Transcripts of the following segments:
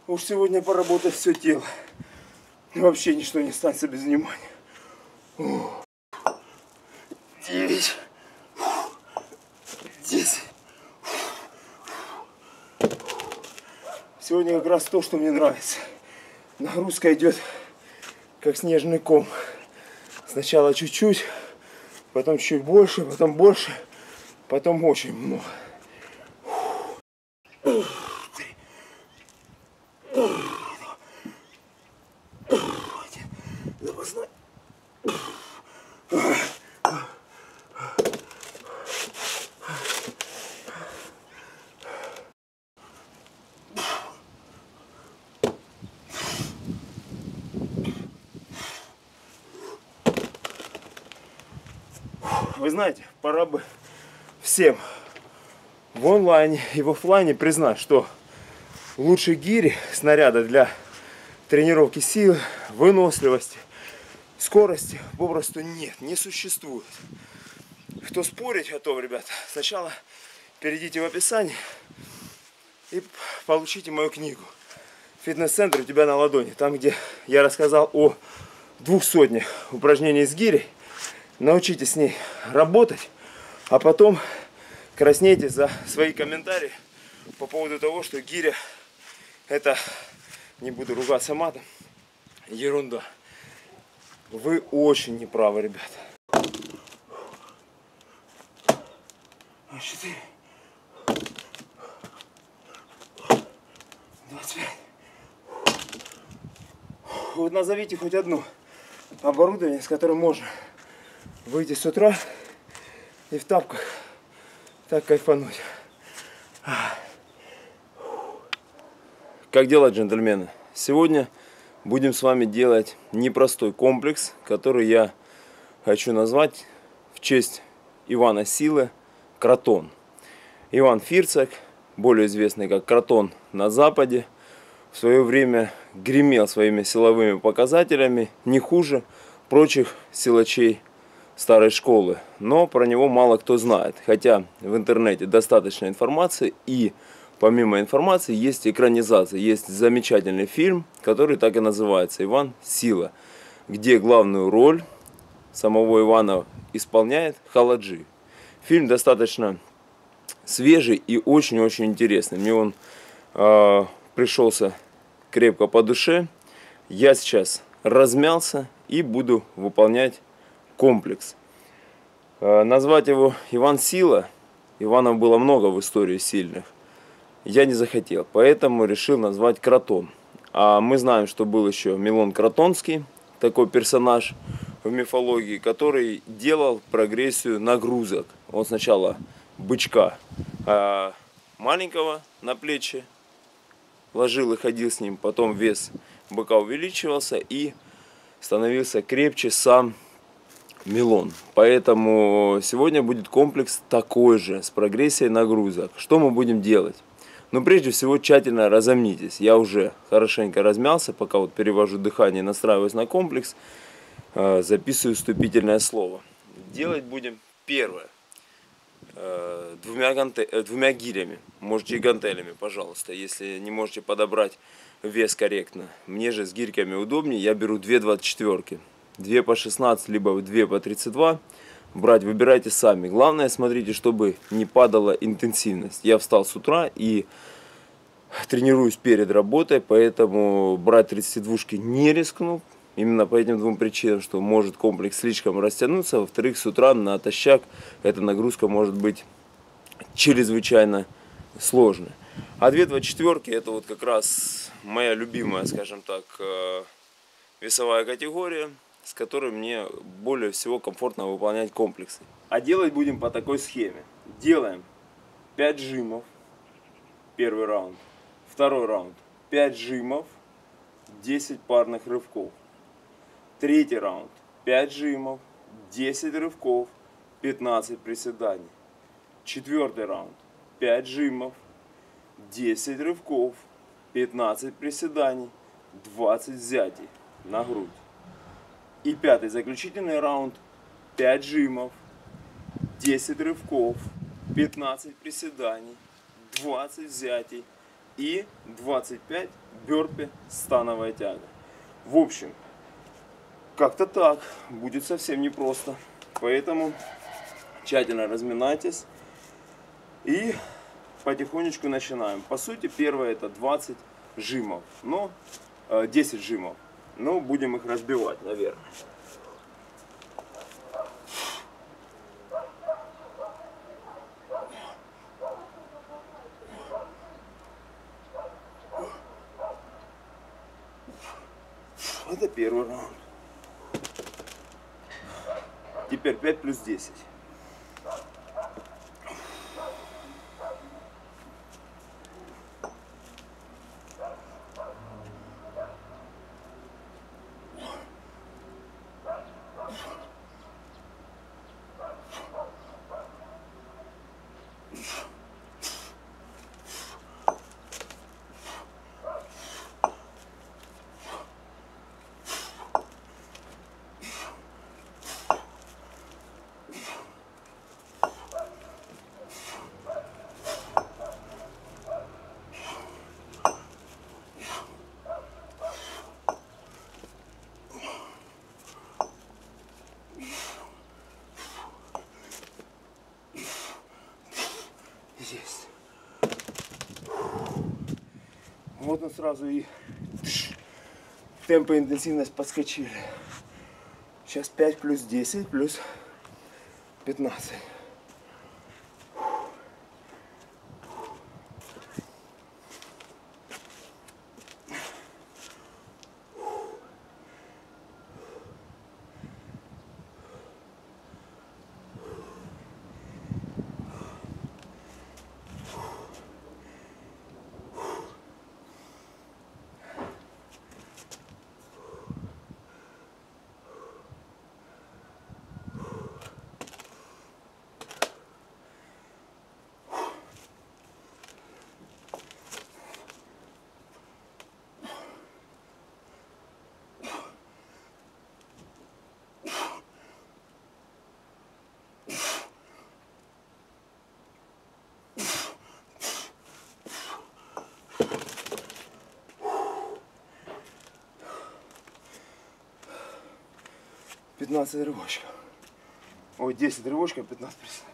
Уж сегодня поработать все тело. Вообще ничто не останется без внимания. 9, 10. Сегодня как раз то, что мне нравится. Нагрузка идет как снежный ком. Сначала чуть-чуть, потом чуть больше, потом очень много. Запасной. Вы знаете, пора бы всем в онлайне и в офлайне признать, что лучшей гири, снаряда для тренировки силы, выносливости, скорости попросту нет, не существует. Кто спорить готов, ребята, сначала перейдите в описание и получите мою книгу «Фитнес-центр у тебя на ладони». Там, где я рассказал о 200 упражнений с гирей. Научитесь с ней работать, а потом краснейте за свои комментарии по поводу того, что гиря это, не буду ругаться матом, ерунда. Вы очень неправы, ребята. 4, 25. Вот назовите хоть одно оборудование, с которым можно выйти с утра и в тапках так кайфануть. Как дела, джентльмены? Сегодня будем с вами делать непростой комплекс, который я хочу назвать в честь Ивана Силы Кротон. Иван Фирцак, более известный как Кротон на Западе, в свое время гремел своими силовыми показателями не хуже прочих силачей старой школы, но про него мало кто знает, хотя в интернете достаточно информации, и помимо информации есть экранизация, есть замечательный фильм, который так и называется «Иван Сила», где главную роль самого Ивана исполняет Халаджи. Фильм достаточно свежий и очень-очень интересный, мне он пришелся крепко по душе. Я сейчас размялся и буду выполнять комплекс. Назвать его Иван Сила, Иванов было много в истории сильных, я не захотел, поэтому решил назвать Кротон. А мы знаем, что был еще Милон Кротонский, такой персонаж в мифологии, который делал прогрессию нагрузок. Он сначала бычка маленького на плечи ложил и ходил с ним, потом вес быка увеличивался и становился крепче сам Милон. Поэтому сегодня будет комплекс такой же, с прогрессией нагрузок. Что мы будем делать? Ну, прежде всего, тщательно разомнитесь. Я уже хорошенько размялся, пока вот перевожу дыхание и настраиваюсь на комплекс. Записываю вступительное слово. Делать будем первое. Двумя гирями. Можете и гантелями, пожалуйста, если не можете подобрать вес корректно. Мне же с гирьками удобнее. Я беру 2 24-ки. 2 по 16, либо 2 по 32. Брать выбирайте сами. Главное, смотрите, чтобы не падала интенсивность. Я встал с утра и тренируюсь перед работой, поэтому брать 32-шки не рискну. Именно по этим двум причинам, что может комплекс слишком растянуться. Во-вторых, с утра натощак эта нагрузка может быть чрезвычайно сложной. А 2 24-ки это вот как раз моя любимая, скажем так, весовая категория, с которой мне более всего комфортно выполнять комплексы. А делать будем по такой схеме. Делаем 5 жимов, первый раунд. Второй раунд 5 жимов, 10 парных рывков. Третий раунд 5 жимов, 10 рывков, 15 приседаний. Четвертый раунд 5 жимов, 10 рывков, 15 приседаний, 20 взятий на грудь. И пятый заключительный раунд 5 жимов, 10 рывков, 15 приседаний, 20 взятий, и 25 бёрпи становая тяга. В общем, как-то так. Будет совсем непросто. Поэтому тщательно разминайтесь и потихонечку начинаем. По сути, первое это 20 жимов, но 10 жимов. Но будем их разбивать, наверное. Это первый раунд. Теперь 5 плюс 10. Есть. Вот он сразу и темп и интенсивность подскочили. Сейчас 5 плюс 10 плюс 15. Пятнадцать рывочков. Ой, 10 рывочков, 15 приседаний.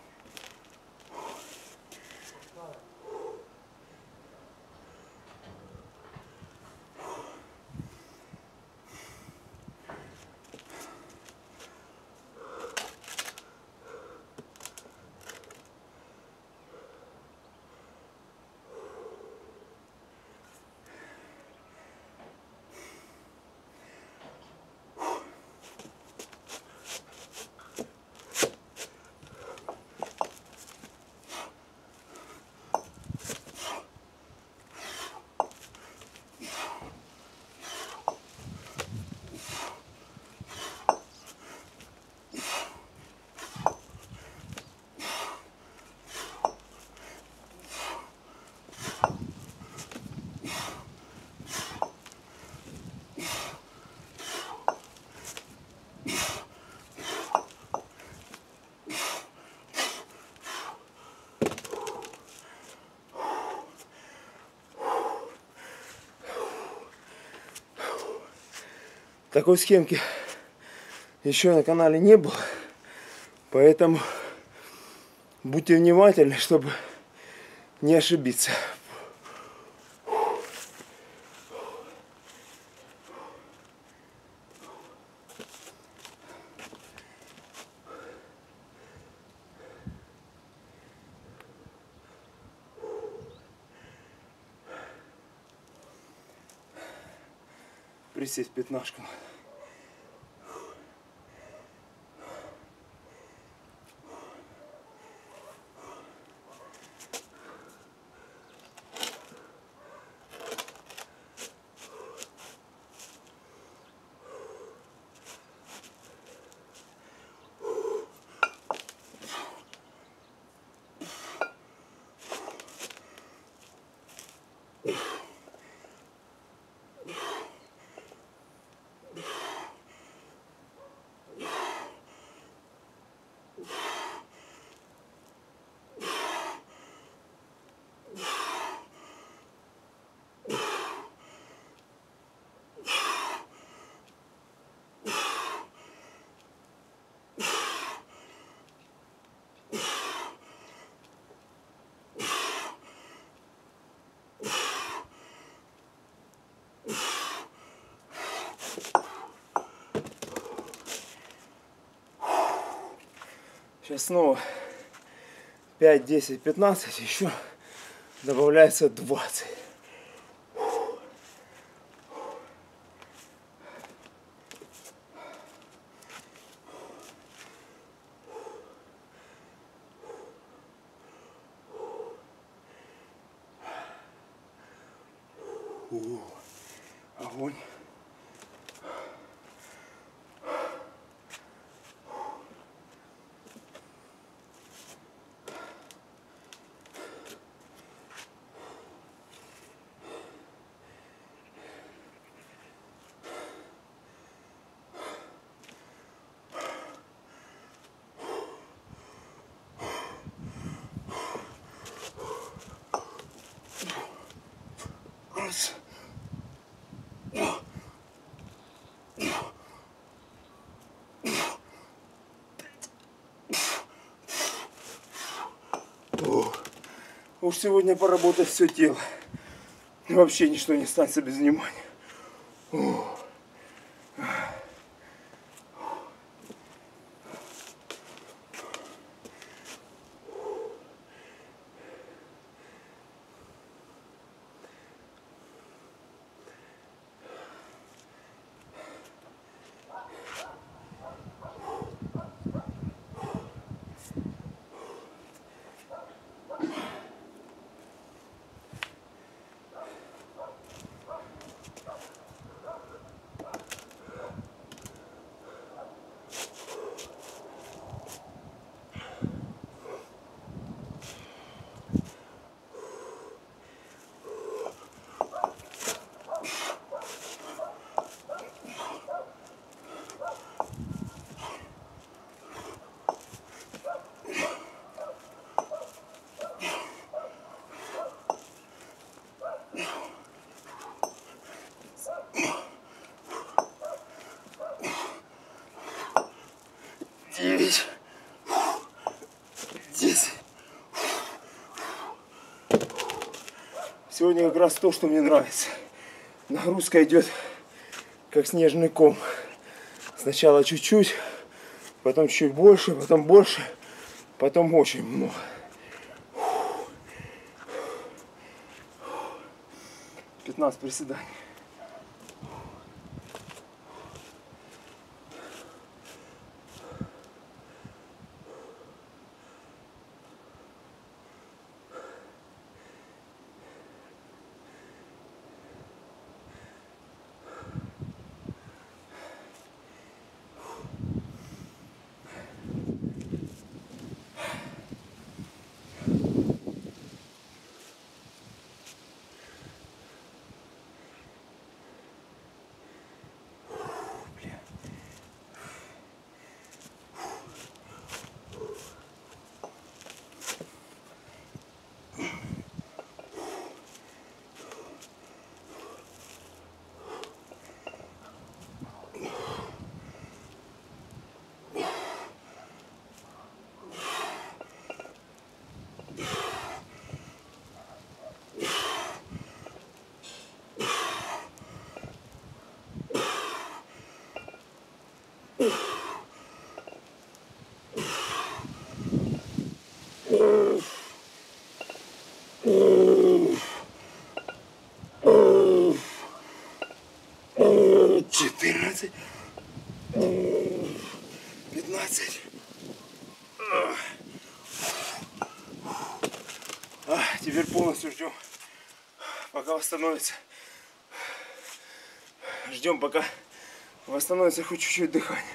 Такой схемки еще на канале не было, поэтому будьте внимательны, чтобы не ошибиться. Присесть пятнашку. Сейчас снова 5, 10, 15, еще добавляется 20. Огонь. Раз. Уж сегодня поработать все тело. Вообще ничто не останется без внимания. Девять. 10. Сегодня как раз то, что мне нравится. Нагрузка идет как снежный ком. Сначала чуть-чуть, потом чуть больше, потом очень много. 15 приседаний. Четырнадцать. 15. Теперь полностью ждем, пока восстановится. Ждем, пока восстановится хоть чуть-чуть дыхание.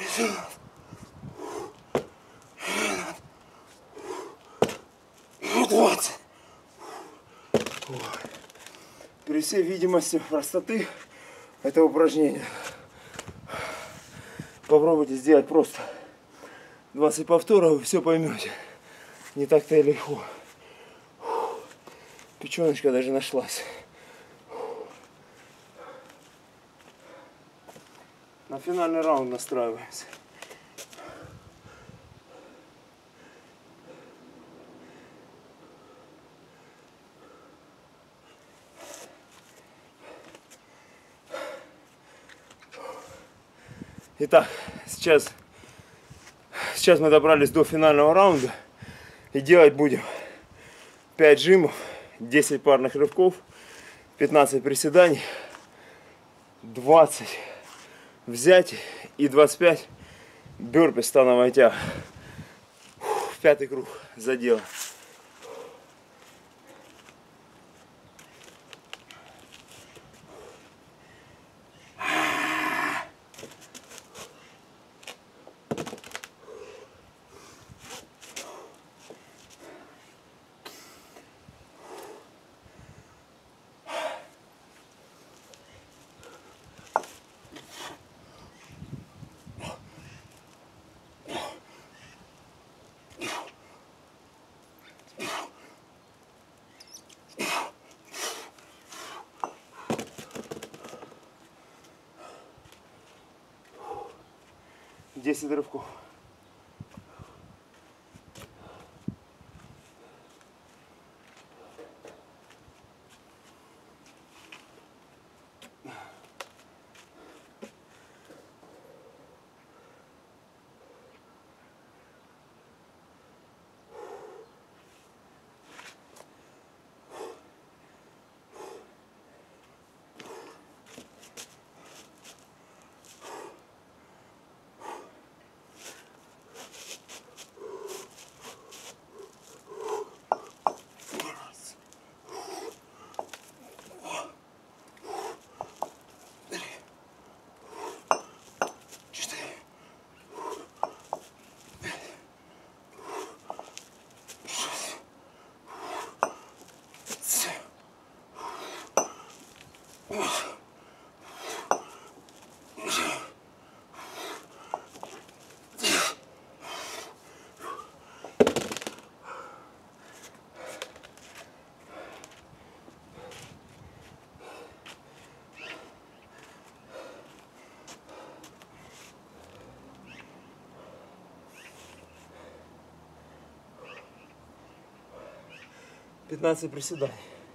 20. При всей видимости простоты этого упражнения попробуйте сделать просто 20 повторов, вы все поймете. Не так-то и легко. Печеночка даже нашлась. На финальный раунд настраиваемся. Итак, сейчас мы добрались до финального раунда. И делать будем 5 жимов, 10 парных рывков, 15 приседаний, 20 взятий и 25 бёрпи становая тяга. Пятый круг задела. Десять рывков. Пятнадцать приседаний.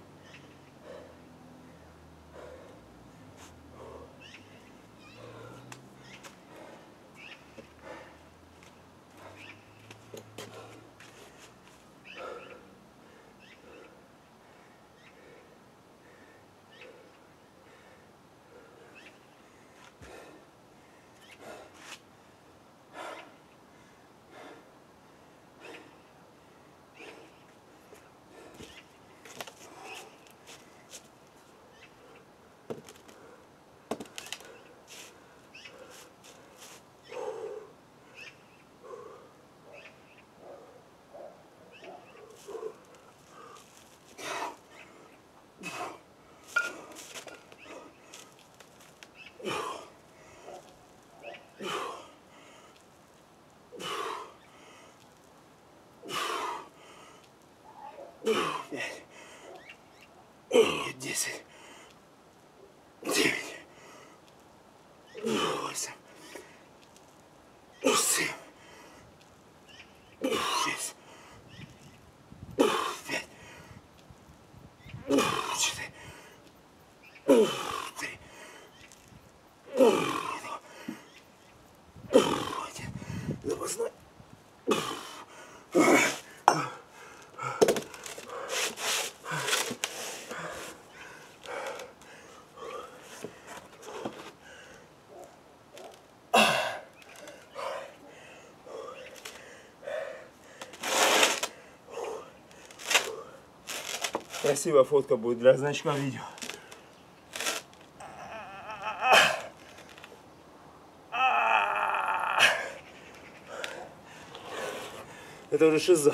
Десять, девять, восемь, семь, шесть, пять, четыре, три, один, запасной. Красивая фотка будет для значка видео. Это уже шиза.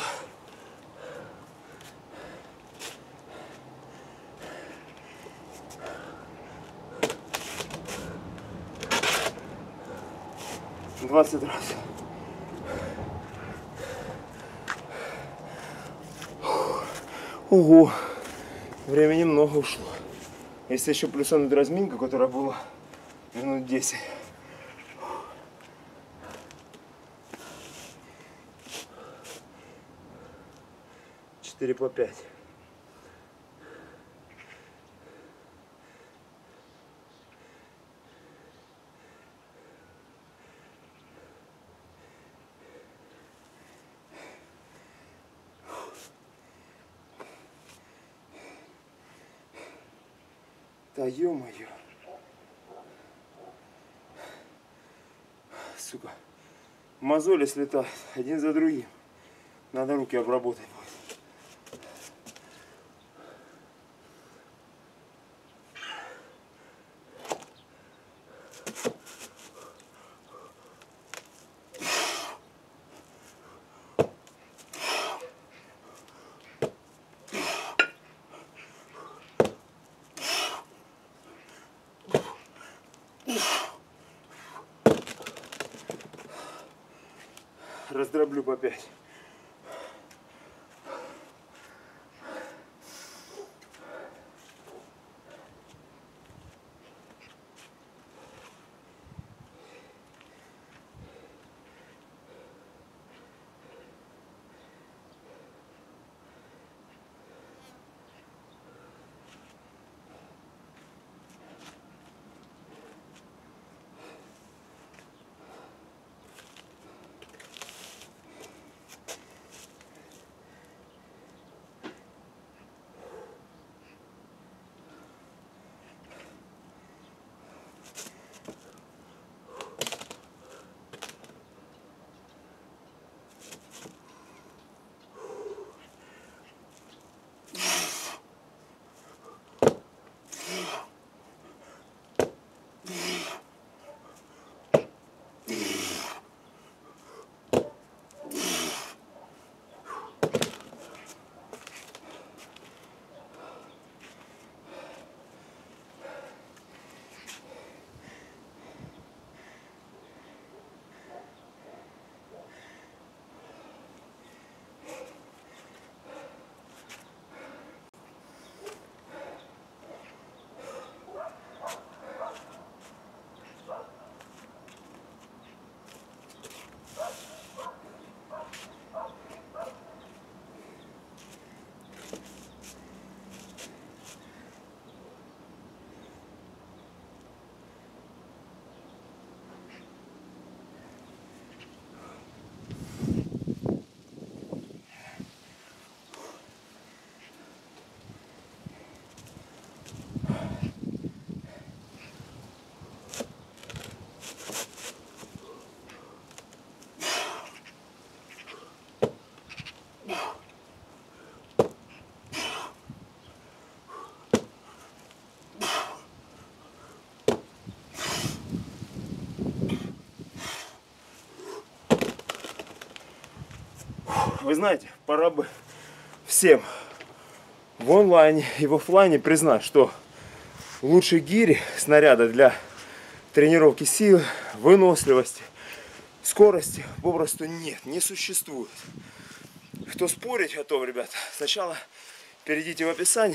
Двадцать раз. Ого, времени много ушло. Если еще плюсануть разминку, которая была минут 10. 4 по 5. Да ё-моё. Сука. Мозоли слетают один за другим. Надо руки обработать будет. Раздроблю по 5. Вы знаете, пора бы всем в онлайне и в офлайне признать, что лучшей гири, снаряда для тренировки силы, выносливости, скорости попросту нет, не существует. Кто спорить готов, ребята, сначала перейдите в описание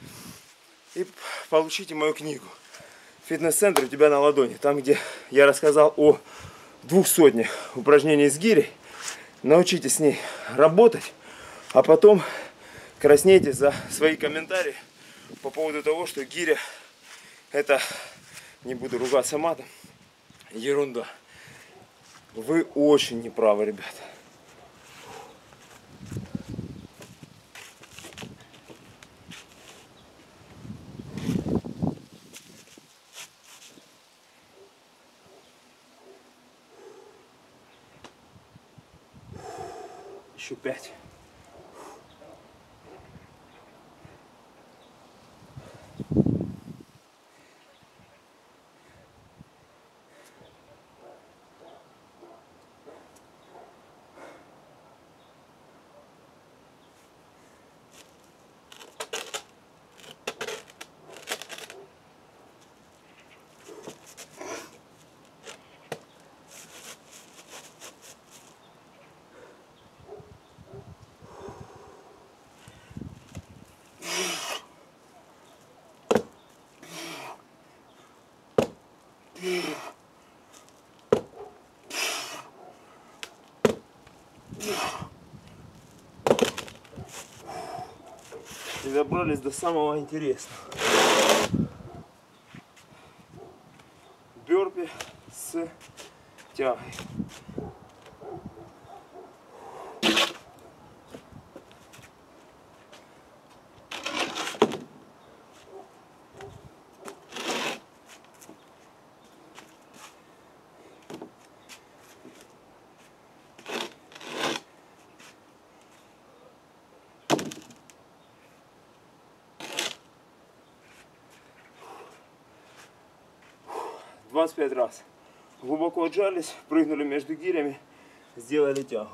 и получите мою книгу «Фитнес-центр у тебя на ладони». Там, где я рассказал о 200 упражнений с гирей. Научитесь с ней работать, а потом краснейте за свои комментарии по поводу того, что гиря это, не буду ругаться матом, ерунда. Вы очень неправы, ребята. Еще 5. И добрались до самого интересного. Бёрпи с тягой. — 25 раз. Глубоко отжались, прыгнули между гирями, сделали тягу.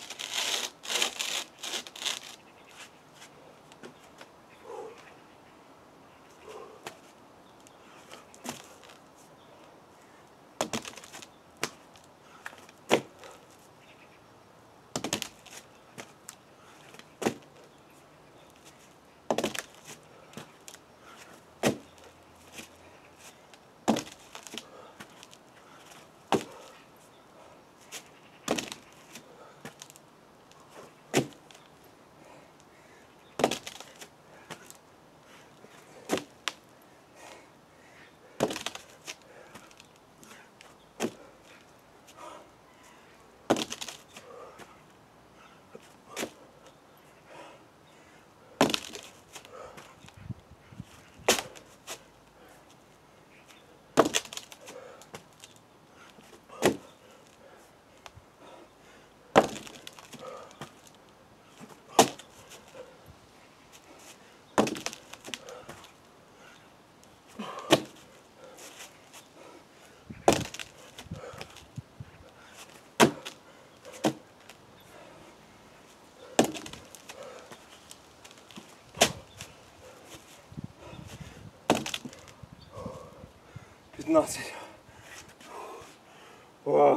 О.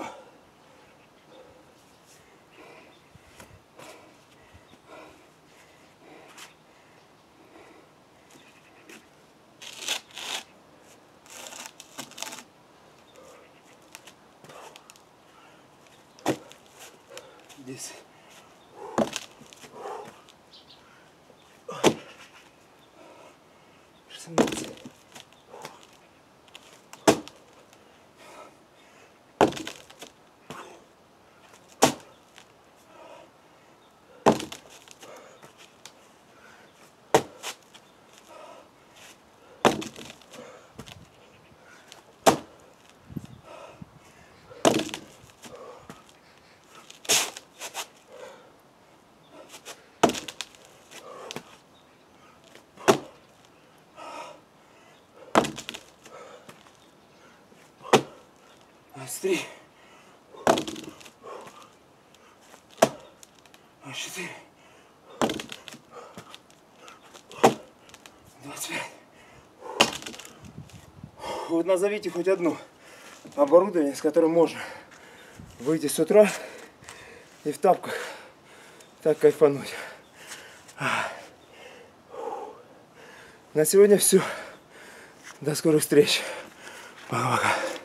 Здесь. 16. Три. 4. 25. Вот назовите хоть одно оборудование, с которым можно выйти с утра и в тапках так кайфануть. На сегодня все. До скорых встреч. Пока-пока.